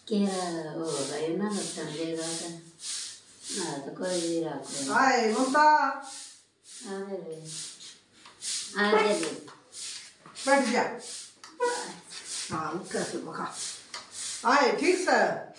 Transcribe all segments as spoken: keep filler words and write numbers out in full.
क्या होगा ये ना समझेगा तो ना तो कोई भी रखो। हाय ममता आ रे आ रे बैठ जा। हाँ उठा से बका हाय ठीक से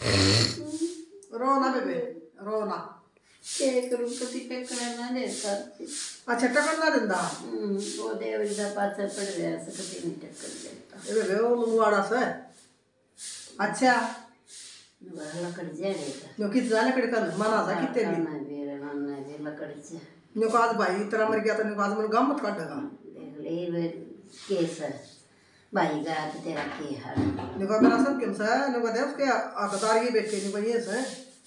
रो ना बेबे रो ना के करूँ कति पे करना देता। अच्छा टक्कर ना देता वो देवरी दा पास पड़ गया से कति नहीं टक्कर देता। ये बेबे वो लुवाड़ा से अच्छा वह लकड़ जाएगा नो किस जाने कड़े कर मना था कितने भी ना भी ना भी लकड़ से नो काज भाई तेरा मर गया तो नो काज मन गम मत काटेगा देख ले ये केस भाई का तो तेरा की हाल नो का मेरा सब किम से नो का दे उसके आकदार ये बैठे नो ये से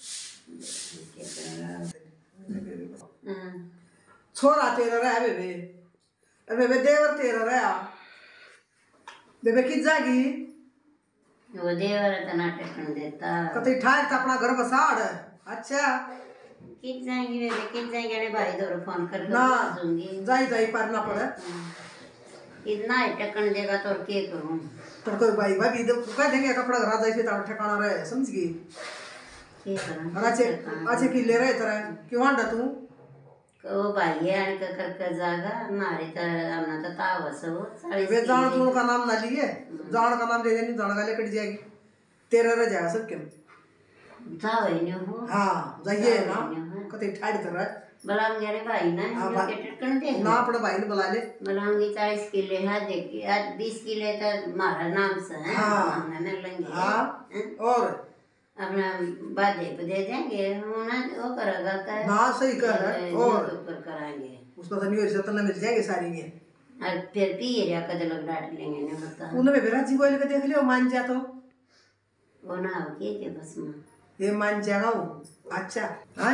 छोरा तेरा रहा बेबे अरे बेबे देवर तेरा रहा बेबे किस जागी वो देवर तो नाटक कर देता कतई ठाक था अपना घर बसाड़ अच्छा किस जाएंगे बेबे किस जाएंगे अरे भाई दौर फोन कर ना दूंगी जाई जाई पर ना पड़े इतना ही टकन देगा तो क्या करूं तो कोई भाई भाई इधर कह देंगे कपड़ा घर जाए से तार ठिकाना रहे समझ गई क्या करूं अच्छे अच्छे की ले रहे तरह क्यों आंडा तू वो भाई है आणि का कर कर जागा नारे तर हमना तो तावस हो साड़ी वे जान तू का नाम ना लिए जान का नाम दे देनी जान का ले कट जाएगी तेरा रह जाएगा सब क्यों जाओ ही हो हाँ जाइए ना कतई ठाड़ तरह बलाम गरे भाई ना जो के टकन दे ना अपने भाई ने बुला ले बलाम की चालीस किले है देखिए आज बीस किले तो मारा नाम से है हमने लेंगे हाँ और अपना बादे पे दे देंगे वो ना वो करेगा का ना सही कर रहा और ऊपर कराएंगे उसको तो नहीं हो सकता मिल जाएंगे सारी ये और फिर पिए या कद लोग डांट लेंगे ना बता उन्हें बेरा जी बोल के देख लियो मान जा तो वो ना हो के के बस में ये मान जाएगा वो अच्छा हाय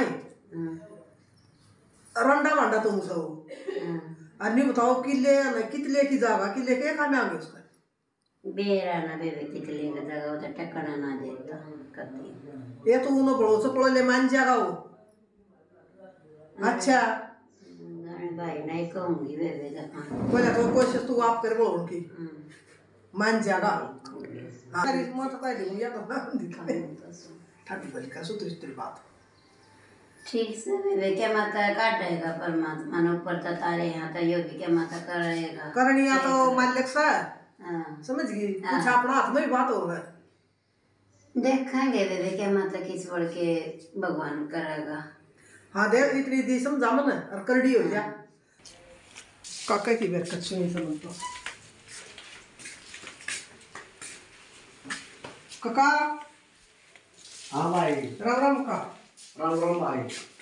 रंडा वंडा तुम सब और नहीं बताओ किले कितने की जागा किले के काम आगे उसका बेरा ना बेबे कितने का जगह होता टकना ना देता कति ये तो उन्हें बड़ो से पड़ो ले मान जाएगा वो अच्छा भाई नहीं कहूँगी बेबे जहाँ बोले तो कोशिश तू आप कर बोल उनकी मान जाएगा हाँ इस मत तो कह दूँ या तो ना दिखाए ठाटी बली का सूत्र इस बात ठीक से बेबे क्या माता काटेगा परमात्मा ने ऊपर तो तारे यहाँ तो योगी क्या माता करेगा करनिया तो मालिक सा हाँ समझ गई कुछ अपना हाथ में ही बात हो रहा है देखेंगे बेबे क्या माता किस बढ़ के भगवान करेगा हाँ देख इतनी दी समझा मन और करड़ी हो जा काका की बेर कच्ची नहीं समझ तो काका हाँ भाई राम राम का राम राम भाई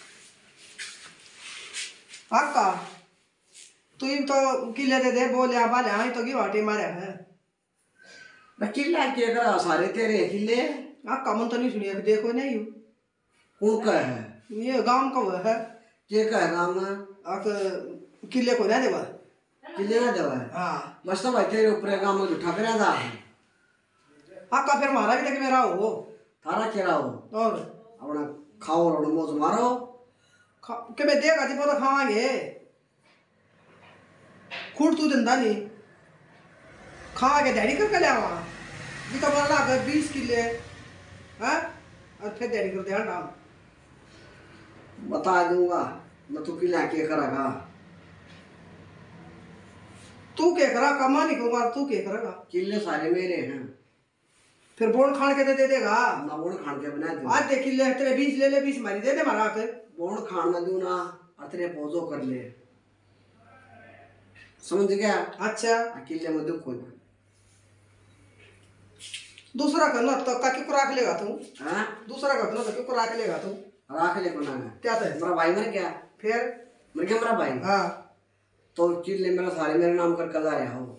आका तू इन तो किले दे दे बोले आ बाले हाँ तो की वाटे मारे है मैं किला के करा सारे तेरे किले आका मन तो नहीं सुनिया देखो नहीं कौन का है ये गांव का हुआ है के का है गाँव में आक किले को ना देवा किले ना देवा है हाँ मस्त भाई तेरे ऊपर गाँव में उठा कर था आका फिर मारा भी तक मेरा हो थारा केरा हो और अपना खाओ और मौज मारो के मैं देगा जी पता खावांगे खूट तू दिंदा नहीं खा के डैडी कर ले आवा जी का बोला अगर बीस किले हैं और फिर डैडी कर दे डाल बता दूंगा मैं तू किला के करेगा तू क्या करा कमा नहीं कहूँगा तू क्या करेगा किले सारे मेरे हैं फिर बोन खान के दे दे देगा ना बोन खान के बना दे आज देख किले तेरे बीस ले ले बीस मारी दे दे मारा कर बोन खान ना दूँ ना और तेरे पौधो कर ले समझ गया अच्छा किले में दुख कोई दूसरा करना तो का क्यों राख लेगा तू हाँ दूसरा करना तो क्यों राख लेगा तू राख ले कोना है क्या था मेरा भाई मर गया फिर मर गया मेरा भाई हाँ तो किले मेरा सारे मेरे नाम कर कदा रहा हो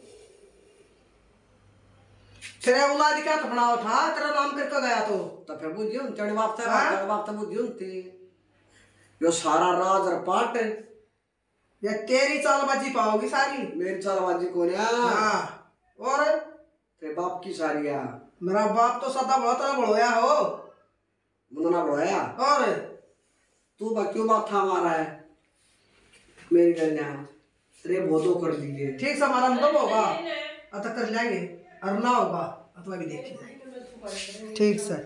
तेरे औलाद क्या तो बनाओ था तेरा नाम करके गया तो तो फिर बुझियो तेरे बाप था तेरे बाप तो बुझियो थी यो सारा राज और पाट ये तेरी चालबाजी पाओगी सारी मेरी चालबाजी कौन है हाँ और तेरे बाप की सारी है मेरा बाप तो सदा बहुत बड़ोया हो मुन्ना बढ़ाया और तू बा क्यों बात था हमारा है मेरी गन्या तेरे बोधो कर लीजिए ठीक से हमारा मतलब होगा अतः कर लेंगे और ना होगा अथवा भी देखी जाएगी ठीक से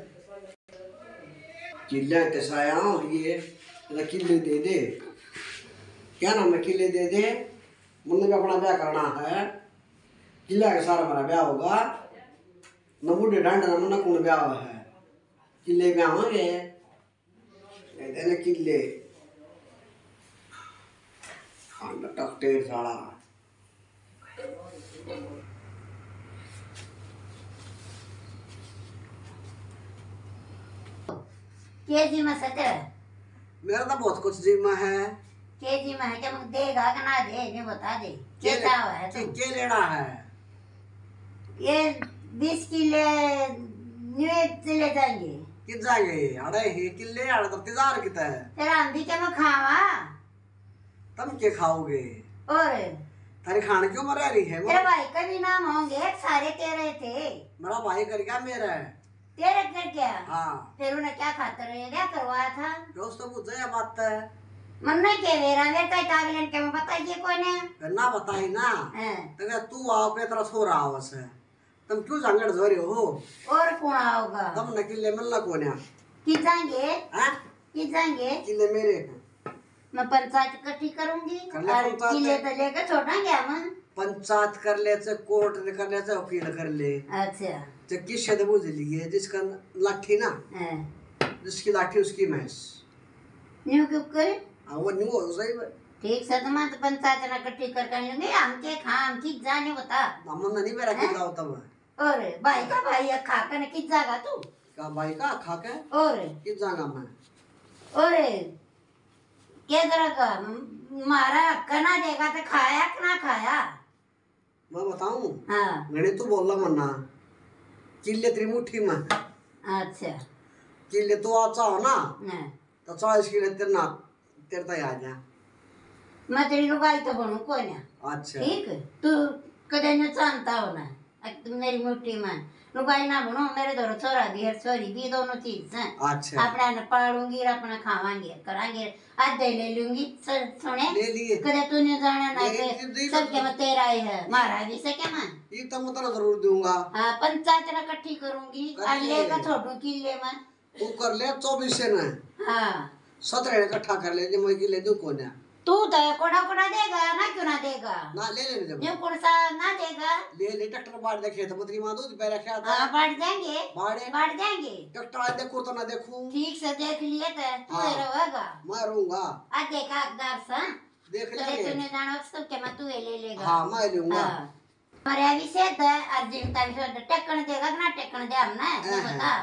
किले तसाया ये इधर किले दे दे, क्या नाम है, किले दे दे। मुन्ने भी अपना ब्याह करना है, किला के सारा मेरा ब्याह होगा। न बूढ़े डांड न मुन्ना कौन ब्याह है, किले ब्याह होंगे कहते हैं किले। टकटेर साला के जी में सच है, मेरा तो बहुत कुछ जिम्मा है। के जी में है क्या मुझे देगा कि ना दे, ये बता दे क्या के- चाह है के, तो के लेना है। ये बीस किले न्यू ले जाएंगे कित जाएंगे, अरे हे किले अरे तो इंतजार कितना है। तेरा हम भी क्या मैं खावा तुम क्या खाओगे, और थारी खाने क्यों मर रही है। तेरे भाई का भी नाम होंगे, सारे तेरे थे। मेरा भाई कर क्या मेरा है। तेरे कर क्या, हाँ फिर उन्हें क्या खाता रहे, क्या करवाया था। दोस्त तो पूछे ये बात है, मन नहीं के मेरा बेटा टागलेन के मैं बताइए कौन है। फिर ना बताई ना हैं, तो क्या तू आओ के तरह सो रहा बस है, तुम क्यों झंगड़ झो रहे हो। और कौन आओगा, तुम न किले मिलना कौन है, कि जाएंगे हैं? कि जाएंगे। किले मेरे हैं। मैं पंचायत इकट्ठी करूंगी कर ले और पंचायत। किले तो लेकर छोड़ा गया मैं। पंचायत कर ले चाहे कोर्ट कर ले चाहे वकील कर ले, अच्छा चाहे किस शब्द बुझ लिए, जिसका लाठी ना हैं, जिसकी लाठी उसकी भैंस। न्यू क्यों करे, हाँ वो नहीं हो सही है। ठीक से तो मैं तो पंचायत ना इकट्ठी कर कर लूंगी, हम के खा हम की जाने बता। हमने नहीं मेरा कितना होता मैं। और भाई का भाई है, खा कर किस जागा तू। का भाई का खा के और किस जागा मैं। और क्या करेगा, मारा कना देगा तो खाया कि ना खाया। मैं बताऊं, हाँ मैंने तो बोला मन्ना किले तेरी मुट्ठी में, अच्छा किले तो आ चाहो ना नहीं, तो चालीस किले तेरे ना तेरे तय आ जा। मैं तेरी लुगाई तो बनू कोई ना, अच्छा ठीक तू कदे न जानता हो ना, अब तुम मेरी मुट्ठी में लुगाई ना बनो। मेरे दोनों छोरा भी है छोरी भी, दोनों चीज हैं। अच्छा अपना न पालूंगी और अपना खावांगे करांगे, आज दे ले लूंगी। सुन- सुने ले लिए कदे तूने जाना ना ये- के ये- ये- सबके में तेरा ही है, मारा भी से क्या मैं। ये तो मैं तेरा जरूर दूंगा। हाँ पंचायत ना इकट्ठी करूंगी, कर आज ले। लेकर छोड़ू किले में। तू कर ले चौबीस से ना हाँ सत्रह इकट्ठा कर ले, जो मैं किले दूं कौन है। तू तो कोड़ा कोड़ा देगा ना, क्यों ना देगा, ना ले ले जब जो कौन सा ना देगा। ले ले ट्रैक्टर बाढ़ देखे तो मतरी मां दूध पे रखा था हाँ बढ़ जाएंगे बाढ़े बढ़ जाएंगे, ट्रैक्टर आज देखो तो ना देखूं। ठीक से देख लिए तो तू हाँ। रहेगा। मैं रहूंगा, आज देखा अखबार सा देख तो लेंगे। तूने जाना सब के मैं तू ये ले लेगा। हाँ मैं लूंगा। हाँ हमारे अभी से है अर्जुन का भी टेकन देगा कि ना टेकन दे हम ना, ये हाँ। बता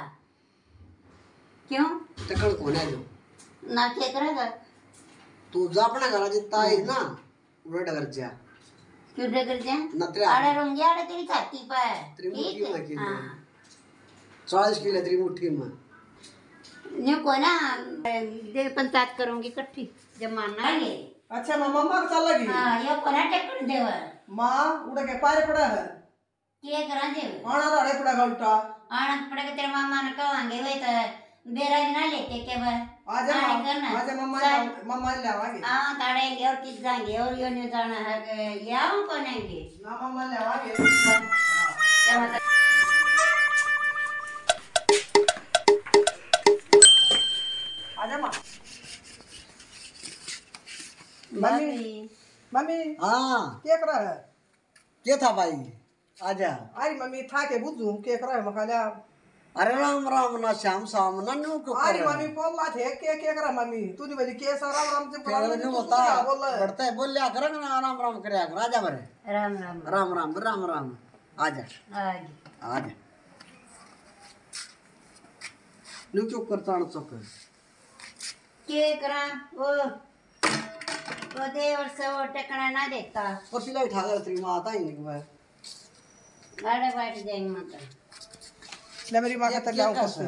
क्यों ट्रैक्टर कौन है जो ना क्या करेगा। तू जा अपना घर जितना है ना उड़े डगर जा क्यों डर जाए, न तेरे अरे रूंगी अरे तेरी छाती पर, तेरी ठीक मुट्ठी में है। किले हाँ चालीस किले तेरी मुट्ठी में। न्यू को ना दे पंचायत करूंगी इकट्ठी जब मानना है। अच्छा माँ मम्मा को चल लगी हाँ ये को ना टेकन देवा माँ उड़ा के पारे पड़ा है क्या करा देव आना रड़े पड़ा उल्टा आना पड़ा के तेरे मामा ने कहांगे वे तो बेरा ना लेके के बा आजा आने करना। आजा मम्मा चल। मम्मा ले आवांगे हाँ ताड़ेंगे और किस जाएंगे और यो नहीं जाना है कि ले आओ कौनेंगे ना मम्मा ले आवांगे क्या मतलब। आजा माँ मम्मी मम्मी हाँ क्या कर रहा है क्या था भाई आजा। अरे मम्मी था के बुझू क्या कर रहा है मकाला अरे राम राम ना श्याम श्याम ना न्यू क्यों कर अरे रहा मम्मी बोल रहा थे क्या क्या कर रहा मम्मी तू नहीं बजी के सारा राम से बुला है? रहा न्यू बता बढ़ता है बोल लिया करेंगे ना राम राम करे आजा बरे राम राम राम राम राम राम आजा आगे आजा। न्यू क्यों करता है चौक के करा वो वो देवर से वो टेकना ना देता कुर्सी लाई उठा कर तेरी माँ आता ही नहीं मैं गाड़े बैठ जाएंगे मतलब ले मेरी माँ का तक जाऊँ कैसे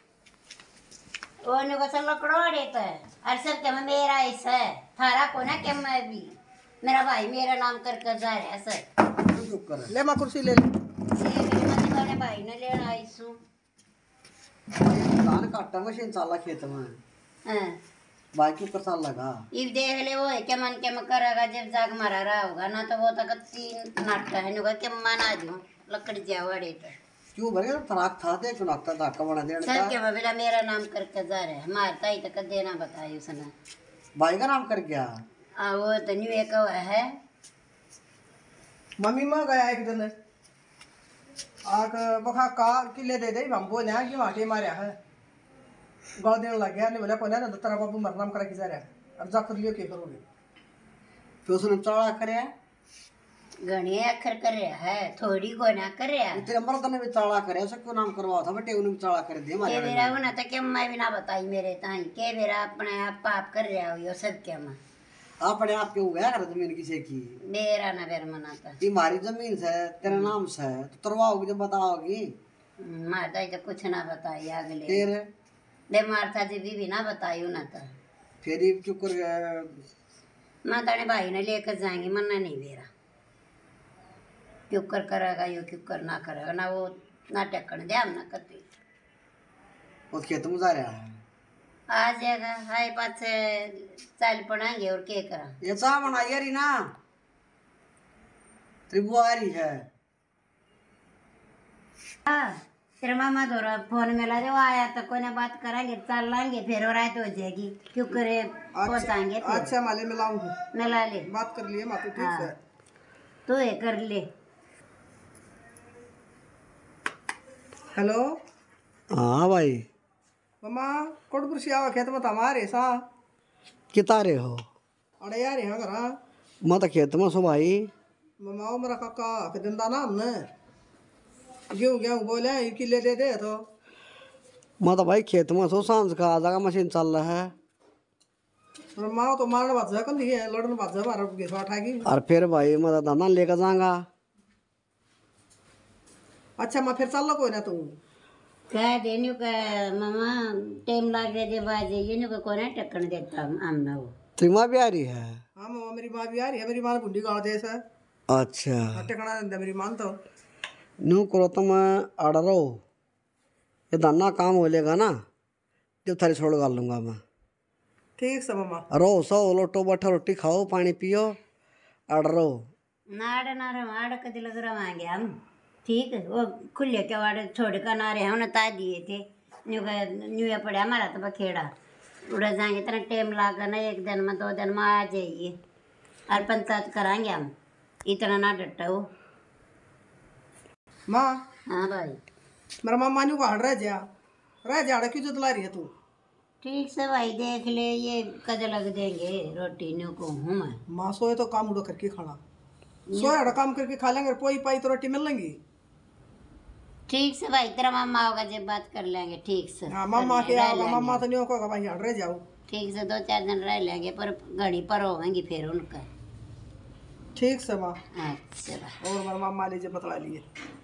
वो ने बस लकड़ो देता है और सब के मेरा ऐसा है थारा को ना के मैं भी मेरा भाई मेरा नाम कर कर जा रहा है सर न्यू क्यों कर रहा ले माँ कुर्सी ले ले ये मेरे मत वाले भाई ने लेना आई सु है? धान काटा मशीन चाला खेत में हां भाई क्यों कर साल लगा इब देख ले वो है के मन के में करेगा जब जाग मारा रहा होगा ना तो वो तक तीन नाटक है नुका के मन आ जाऊं लकड़ी जावड़े तो क्यों भरे तराक था दे क्यों लगता था कमरा देने सर का के बोला मेरा नाम करके जा रहा है हमारे ताई तक देना बताई उसने भाई का नाम कर गया आ वो तो न्यू एक है मम्मी माँ गया एक दिन आग बखा का किले दे दे हम बोले कि वहाँ के मारे है गाँव देने लग गया नहीं बोला पहले ना तेरा बाबू मरनाम करा कि जा रहा है अब जा कर लियो क्या करोगे फिर उसने चढ़ा करे घने अखर कर रहा है थोड़ी को ना कर रहा तेरे मर्द ने भी चढ़ा करे ऐसा क्यों नाम करवा था बेटे उन्हें भी चढ़ा कर दे के हमारे बेरा वो ना तो क्या मैं भी ना बताई मेरे ताई के बेरा अपने आप पाप कर रहा हो यो सब क्या मैं अपने आप के हुआ कर जमीन किसी की मेरा ना बेर मनाता ये हमारी जमीन से तेरे नाम से तो तरवाओगी जब बताओगी मार ताई तो कुछ ना बताई अगले फिर बीमार था जी भी ना बताई ना तो फिर ये चुप कर गया। मैं ताने भाई ने लेकर जाएंगे मन्ना नहीं मेरा क्यों कर करेगा यो क्यों कर ना करेगा ना वो नाटक कर दे हम ना करते उस खेत में जा रहा है आ जाएगा हाय पास चाल पड़ाएंगे और क्या करा ये चाह बनाई यारी ना त्रिपुआरी है हाँ तेरा मामा थोड़ा फोन में ला दे वो आया तो कोई ना बात करेंगे चल लाएंगे फिर और रात हो जाएगी क्यों करे पहुंचाएंगे फिर अच्छा माले मिलाऊंगी मिला ले बात कर लिए मातू ठीक हाँ। है तू ये कर ले हेलो हाँ भाई मम्मा कोटपुर से आवा खेत में तो हमारे सा किता रे हो अरे यार यहाँ करा मैं तो खेत में सो भाई मम्मा वो मेरा काका के दिन दाना हमने गेहूँ गेहूँ बोले ये किले दे दे तो मैं तो भाई खेत में सो सांझ का आ जाएगा मशीन चल रहा है मम्मा तो मारने बात जा कल है लड़ने बात जा मारा गेहूँ उठाएगी और फिर भाई मैं तो दाना लेकर जाऊंगा अच्छा मैं फिर चल लो कोई ना तू कह देने का मामा टाइम लग गया जब आ जाइए नु को कोने टक्कन देता हम ना वो त्रिमा भी आ रही है हाँ मम्मा मेरी माँ भी आ रही है मेरी माँ ने बुंडी गाड़ दे सर अच्छा टिकना दे मेरी माँ तो न्यू करो तो मैं आड़ रहा हूँ ये दाना काम हो लेगा ना जब थारी छोड़ डाल लूँगा मैं ठीक से मम्मा रहो सो लोटो बैठो रोटी खाओ पानी पियो आड़ रहो नाड़ ना रे माड़ कदी लग रवाएंगे हम ठीक है वो खुले के वाड़े छोड़ कर ना रहे हमने ता दिए थे न्यू का न्यू या पड़ा हमारा तो बखेड़ा उड़ा जाएंगे इतना टाइम लागा ना एक दिन में दो दिन में आ जाइए और पंचायत कराएंगे हम इतना ना डटा हो माँ हाँ भाई मेरा माँ मानू का हट रह जा रह जा क्यों जतला रही है तू ठीक से भाई देख ले ये कद लग देंगे रोटी न्यू को हूँ मैं माँ सोए तो काम उड़ो करके खाना सोए हड़ा काम करके खा लेंगे पोई पाई तो रोटी मिल लेंगी ठीक से भाई तेरा मामा होगा जब बात कर लेंगे ठीक से हाँ मम्मा कर के ले- रह आओगा लेंगे। मम्मा तो नहीं होगा भाई हट रह जाओ ठीक से दो चार दिन रह लेंगे पर घड़ी पर होंगी फिर उनका ठीक से माँ अच्छा भाई और मेरा मामा लीजिए बतला लिए